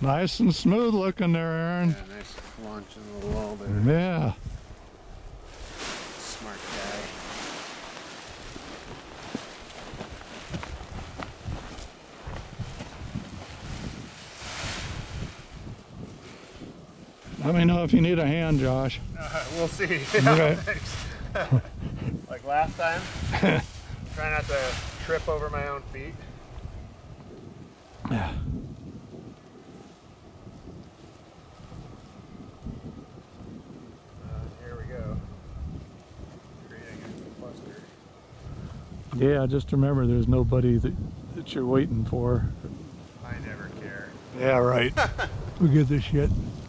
Nice and smooth looking there, Aaron. Yeah, nice launch in the lull there. Yeah. Smart guy. Let me know if you need a hand, Josh. We'll see. Okay. Thanks. Like last time, try not to trip over my own feet. Yeah. Here we go. Creating a cluster. Yeah, just remember there's nobody that you're waiting for. I never care. Yeah, right. Who gives a shit?